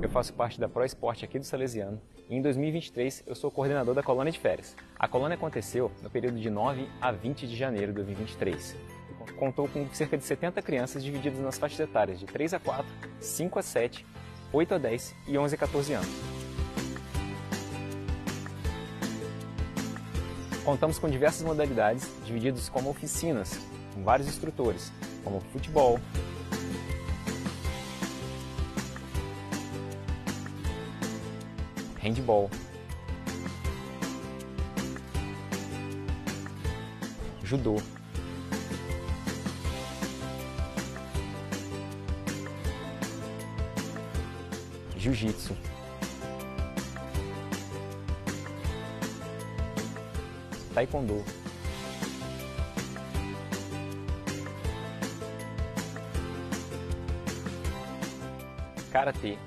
eu faço parte da Pro Esporte aqui do Salesiano e em 2023 eu sou coordenador da colônia de férias. A colônia aconteceu no período de 9 a 20 de janeiro de 2023. Contou com cerca de 70 crianças divididas nas faixas etárias de 3 a 4, 5 a 7, 8 a 10 e 11 a 14 anos. Contamos com diversas modalidades divididas como oficinas, com vários instrutores, como futebol, handball, judô, jiu-jitsu, taekwondo, karatê,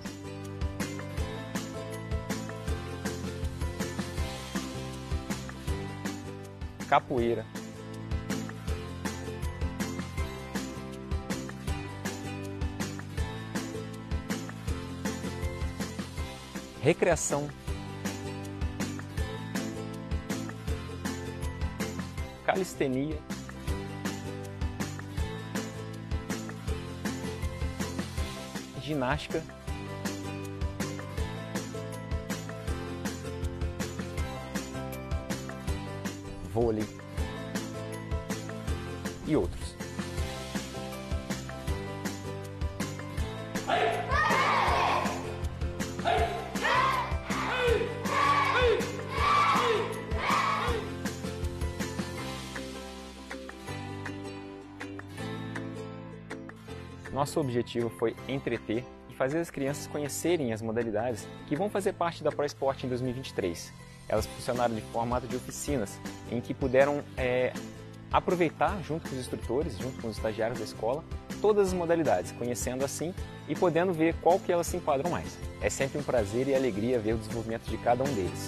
capoeira, recreação, calistenia, ginástica, vôlei e outros. Nosso objetivo foi entreter e fazer as crianças conhecerem as modalidades que vão fazer parte da Pro Esporte em 2023. Elas funcionaram de formato de oficinas, em que puderam aproveitar, junto com os instrutores, junto com os estagiários da escola, todas as modalidades, conhecendo assim e podendo ver qual que elas se enquadram mais. É sempre um prazer e alegria ver o desenvolvimento de cada um deles.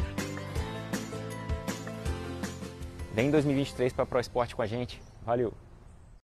Vem em 2023 para a Pro Esporte com a gente. Valeu!